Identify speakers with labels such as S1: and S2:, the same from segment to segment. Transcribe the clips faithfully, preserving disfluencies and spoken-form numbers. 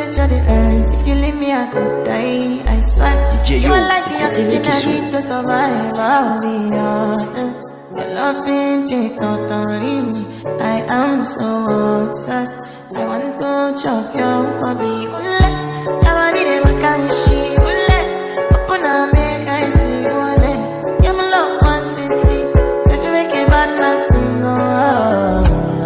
S1: temperature the rise. If you leave me, I could die. I swear.
S2: D J
S1: You
S2: Yo,
S1: are like the oxygen I
S2: Tiki
S1: need to survive. I'll be honest. Your loving it totally me. I am so obsessed. I want to chop your body. Ule, nobody dey make me she. Ule, open up, make I see. Ule, you my love one city. If you make a bad man sing, oh.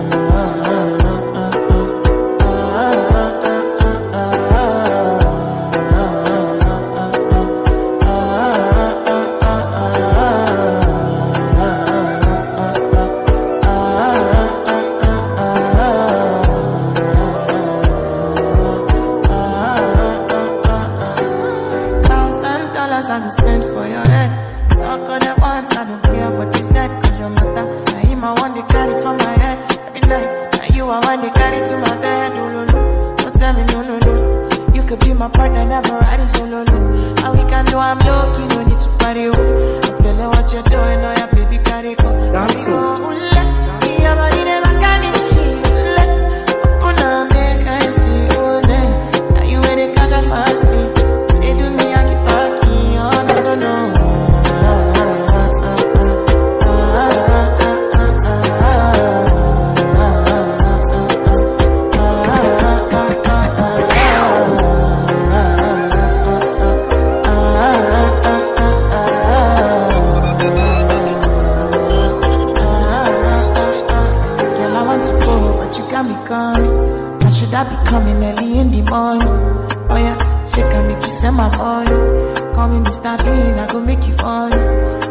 S1: I go spend for your head. Talk all the ones, I don't care what you said. Cause your matter, now him I want to carry for my head. Every night, now you I want to carry to my bed. Oh, no, no, don't tell me no, no, no. You could be my partner, never ride it solo, no. And we can do, I'm low-key, no need to party, oh. I'm feeling what you're doing, oh yeah, baby, carry go. That's so, oh, let me, your body never can be shit. Open up, make I see, oh, then. Now you ready, cause I fancy. They do me, I keep parking. No, no. Girl, I want to go, but you got me coming. Now should I be coming early in the morning? Oh yeah, she can make you send my money. Call me Mister Bean, I go make you on.